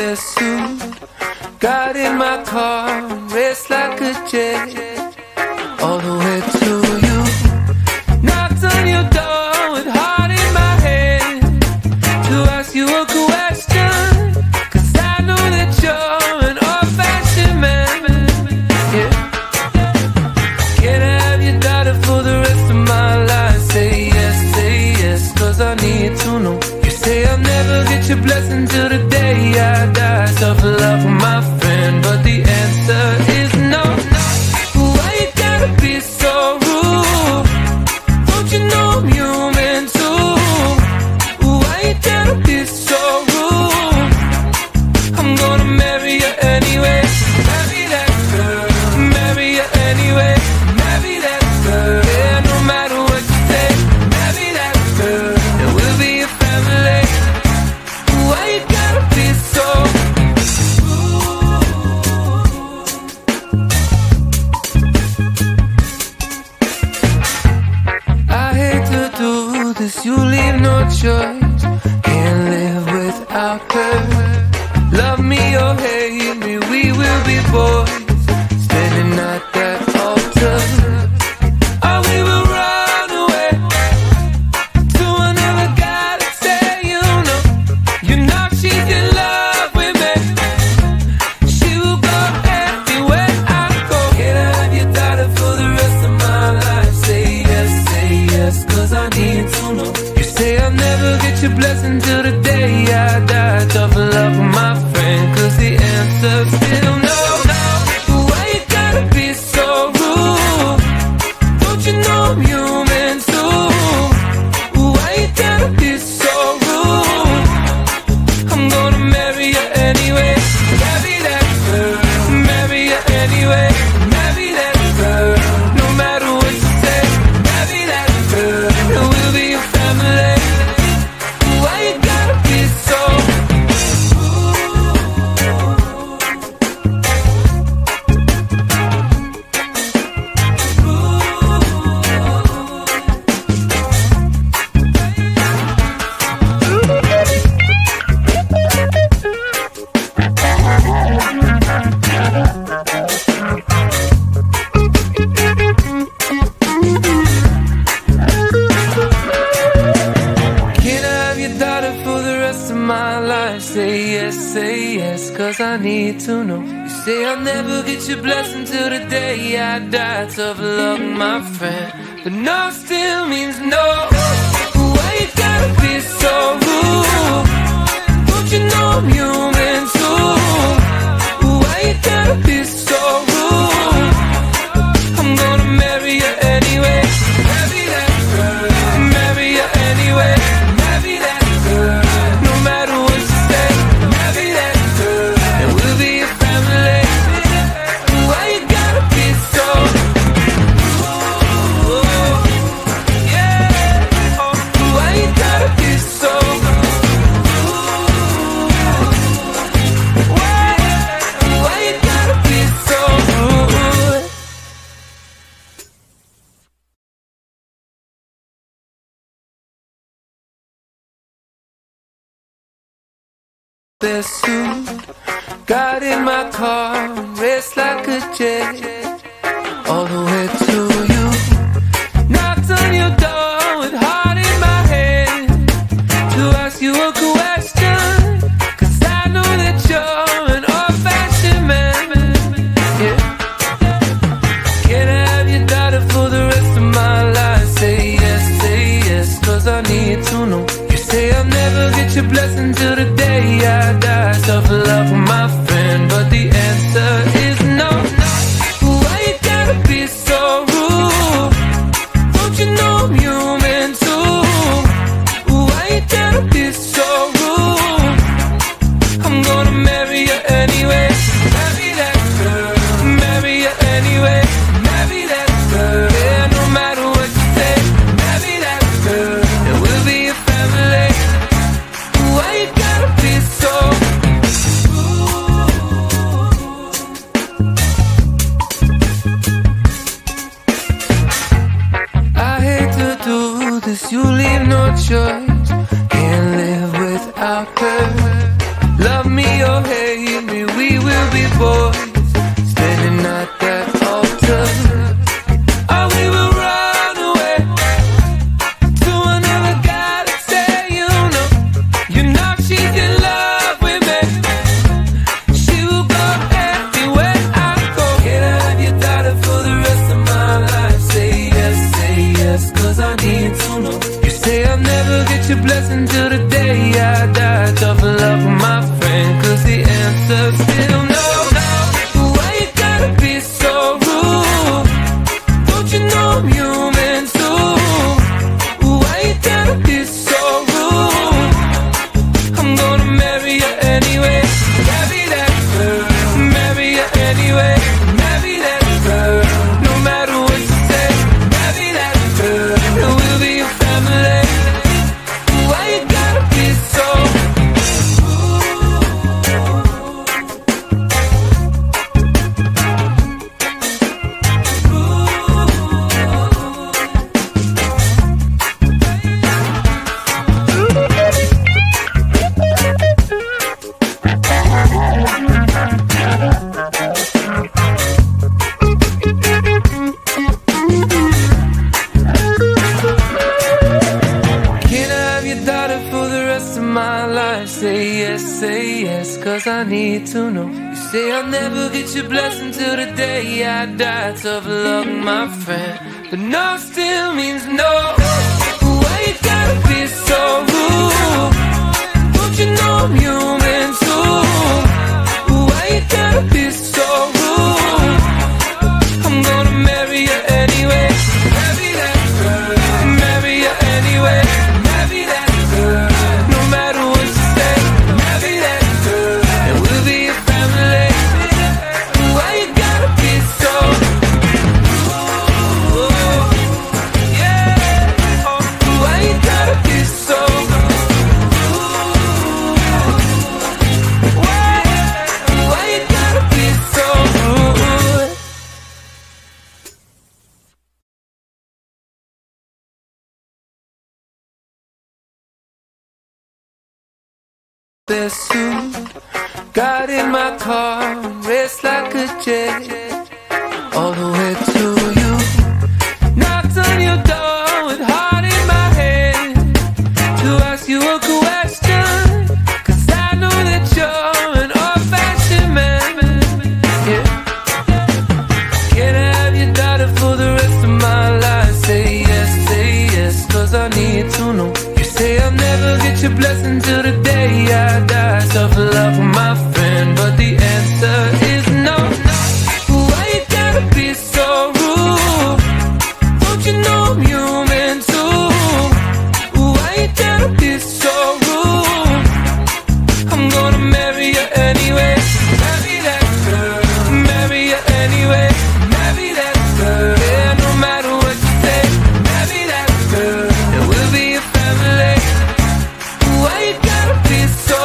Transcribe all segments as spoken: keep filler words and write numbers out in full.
blessin'. Got in my car, raced like a jet, all the way to you. Knocked on your door with heart in my hand to ask you a question, 'cause I know that you're an old-fashioned man. Yeah. Can I have your daughter for the rest of my life? Say yes, say yes, 'cause I need to know. You say I'll never get your blessing till the day I die. Suffer love with my friend, but the answer is no. Why you gotta be so rude? Don't you know I'm human too? Why you gotta be so rude? I'm gonna marry you anyway. Marry that girl, marry you anyway. Marry that girl, yeah, no matter what you say. Marry that girl, and we'll be a family. Why you gotta be so you leave no choice, can't live without her. Love me or hate me, we will be boys, standing at that altar. Or we will run away to another guy to say, you know, you know she's in love with me. She will go everywhere I go. Can I have your daughter for the rest of my life? Say yes, say yes, 'cause I need to know. You say I'll never get your blessing till the day I die. Tough love with my friend, 'cause the answer's still no. Why you gotta be so rude? Don't you know I'm human too? Why you gotta be so rude? I'm gonna marry you anyway. Marry that girl, marry you anyway. Marry that girl, no matter what you say. Marry that girl, and we'll be a family. Why you gotta be so I need to know. You say I'll never get your blessing till the day I die. Tough luck, my friend, but no still means no. Why you gotta be so rude? Don't you know I'm human too? Why you gotta be so rude? I'm gonna marry you anyway. Marry that girl, marry you anyway. Marry that girl, no matter what you say. Marry that girl, and we'll be a family. Why you gotta be so rude? Yeah. Why you gotta be so rude? Why? Why you gotta be so rude? Blessin'. Got in my car, raced like a jet, all the way to you. Knocked on your door with heart in my hand to ask you a question, 'cause I know that you're an old-fashioned man. Yeah. Can I have your daughter for the rest of my life? Say yes, say yes, 'cause I need to know. You say I'll never get your blessing till the day I die. Tough love with my friend, but the answer is no. Why you gotta be so rude? Don't you know I'm human too? Why you gotta be so rude? I'm gonna marry you anyway. Marry that girl, marry you anyway. Marry that girl, yeah, no matter what you say. Marry that girl, and we'll be a family. Why you gotta be so you leave no choice, can't live without her. Love me or hate me, we will be boys standing at that altar. Or we will run away to another guy to say, you know, you know she's in love with me. She will go everywhere I go. Can I have your daughter for the rest of my life? Say yes, say yes, cause I need to know. You say I'll never get your blessing till the day I die. Tough love with my friend, cause the answer's still no. Why you gotta be so rude? Don't you know I'm human too? Why you gotta be so rude? I'm gonna marry you anyway. Marry that girl. Marry you anyway. Marry that girl. No matter what you say. Marry that girl. And we'll be a family. Why you gotta be so cause I need to know. You say I'll never get your blessing till the day I die. Tough luck, my friend, but no still means no. Why you gotta be so rude? Don't you know I'm human too? Why you gotta be so rude? I'm gonna marry you anyway. Marry that girl. Marry you anyway. Marry that girl. No matter what you say. Marry that girl. And we'll be a family. Why you gotta be so rude? Yeah. Oh, why you gotta be so rude? Why? Why you gotta be so rude? Blessin, got in my car, raced like a jet, all the way to you. Knocked on your door with heart in my head to ask you a question, cause I know that you're an old-fashioned man. Yeah. Can I have your daughter for the rest of my life? Say yes, say yes, cause I need to know. You say I'll never get your blessing till the day I die. Tough love with my friend, but the answer is no. Why you gotta be so rude? Don't you know I'm human too? Why you gotta be so rude? I'm gonna marry you anyway. Marry that girl. Marry you anyway. Marry that girl. Yeah, no matter what you say. Marry that girl. And we'll be a family. Why you gotta be so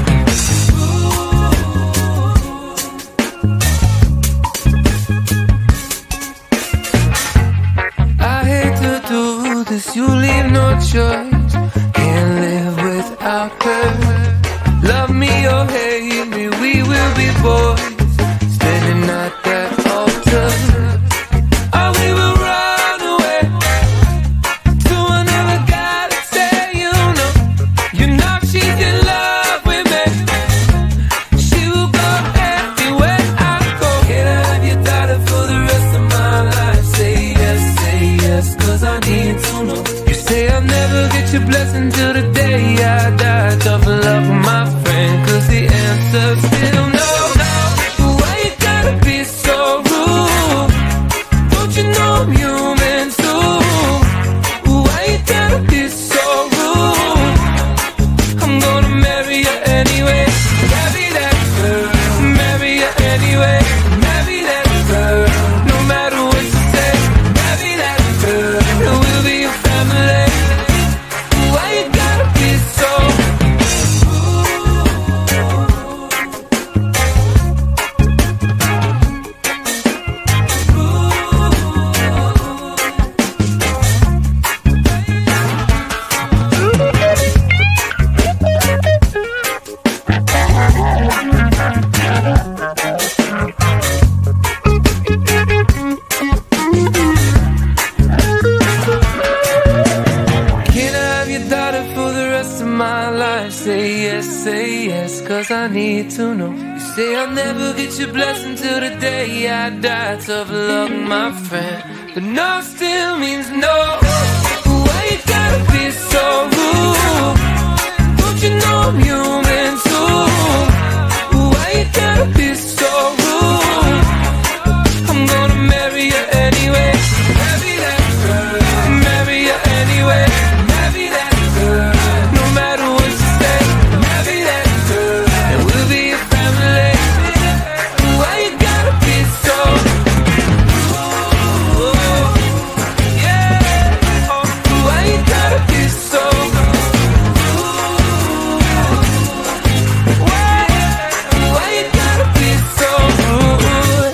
I hate to do this, you leave no choice. Can't live without her. Love me or hate me, we will be boys standing at that altar. Or we will run away to another guy to say, you know, you know she's in love with me. She will go everywhere I go. Can I have your daughter for the rest of my life? Say yes, say yes, cause I need to know. You say I'll never get your blessing till the day I die. Tough love with my friend, cause the answer's still no. Why you gotta be so rude? Don't you know I'm human too? Why you gotta be so rude? I'm gonna marry you anyway. Marry that girl. Marry you anyway. Marry that girl. No matter what you say. Marry that girl. And we'll be a family. Why you gotta be so rude? need to know. You say I'll never get your blessing till the day I die. Tough luck, my friend, but no still means no. Why you gotta be so rude? Don't you know I'm human too? Why you gotta be so rude? I'm gonna marry you anyway. Marry that girl. Marry you anyway. Marry that girl. No matter what you say. Marry that girl. And we'll be a family. Why you gotta be so rude? Yeah. Oh, why you gotta be so rude? Why? Why you gotta be so rude?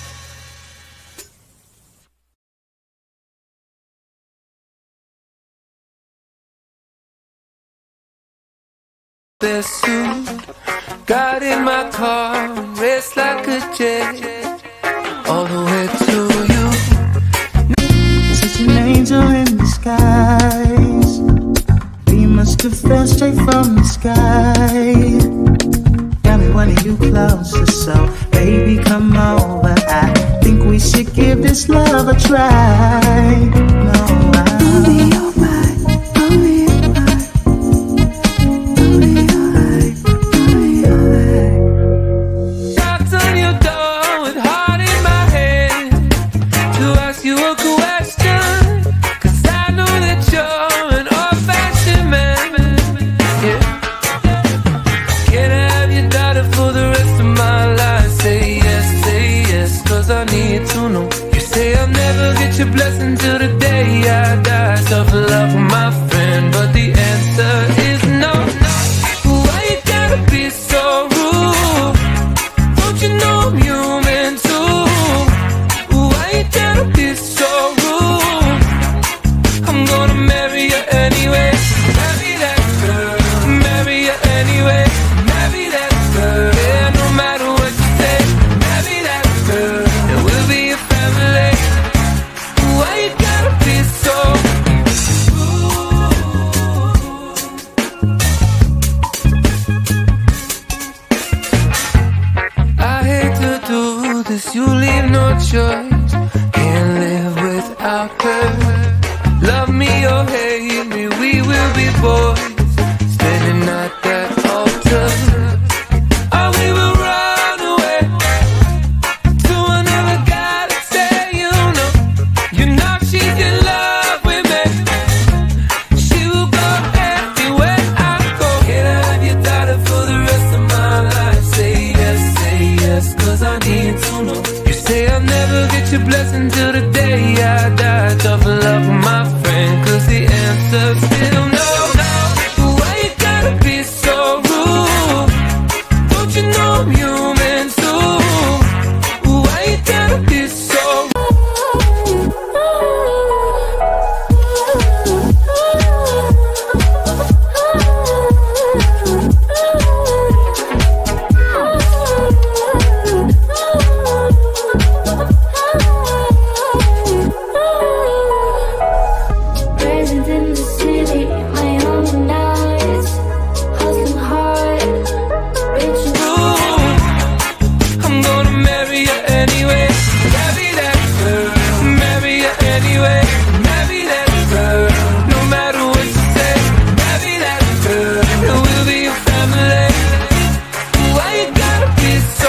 Blessin, got in my car, race like a jet, all the way to you. Such an angel in disguise. We must have fell straight from the sky. Got me wanting you closer, so baby come over. I think we should give this love a try. No, I I'll be alright, I'll be alright, I'll be alright, I'll be alright. Knocked on your door with heart in my hand to ask you a question, 'cause I know that you're an old-fashioned man. Yeah. Can I have your daughter for the rest of my life? Say yes, say yes, 'cause I need to know. You say I'll never get your blessing till the day I die. Tough love, my friend, but the answer is no. Why you gotta be so rude? Don't you know I'm human too? Why you gotta be so rude? I'm gonna marry you anyway. Marry that girl. Marry you anyway. Marry that girl. Yeah, no matter what you say. Marry that girl. And we'll be a family. Why you gotta be so rude? I hate to do this, you leave no choice. Can't live without her. Love me or hate me, we will be boys, standing at that altar. Or we will run away to another guy to say you know. You know she's in love with me. She will go everywhere I go. Can I have your daughter for the rest of my life? Say yes, say yes, 'cause I need to know. You say I'll never get your blessing till the day I die. Tough love, my friend, 'cause the answer's still no. Why you gotta be so rude? Don't you know I'm human too? Why you gotta be so Present in the city, my own nights, hustling hard, rich and rude? I'm gonna marry you anyway. Marry that girl. Marry you anyway. Marry that girl. No matter what you say. Marry that girl. And we'll be a family. Why you gotta be so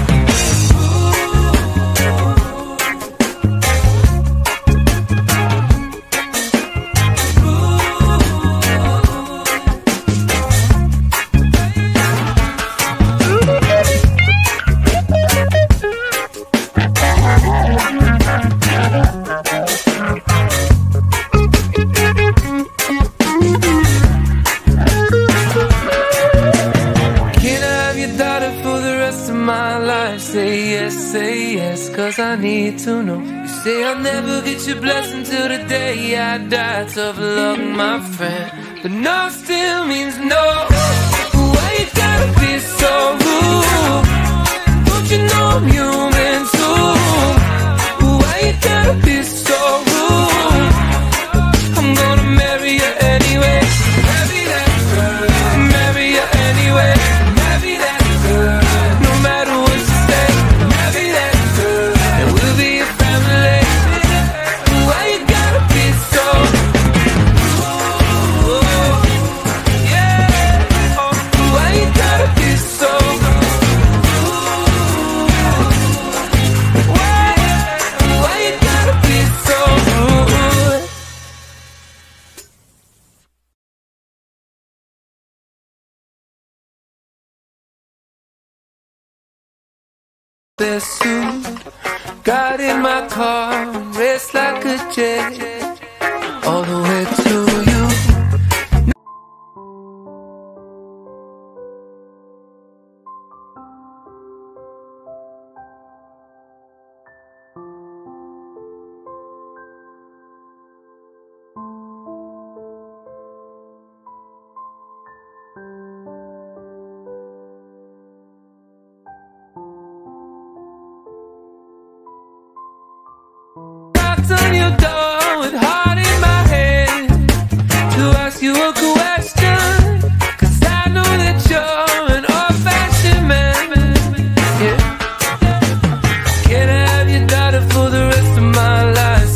Can I have your daughter for the rest of my life? Say yes, say yes, 'cause I need to know. You say I'll never get your blessing till the day I die. Tough luck, my friend, but no still means no. Why you gotta be so rude? Don't you know I'm human too? Why you gotta be so rude? I'm gonna marry you anyway. Marry that girl. Marry you anyway. Marry that girl. best suit. Got in my car, raced like a jet all the way to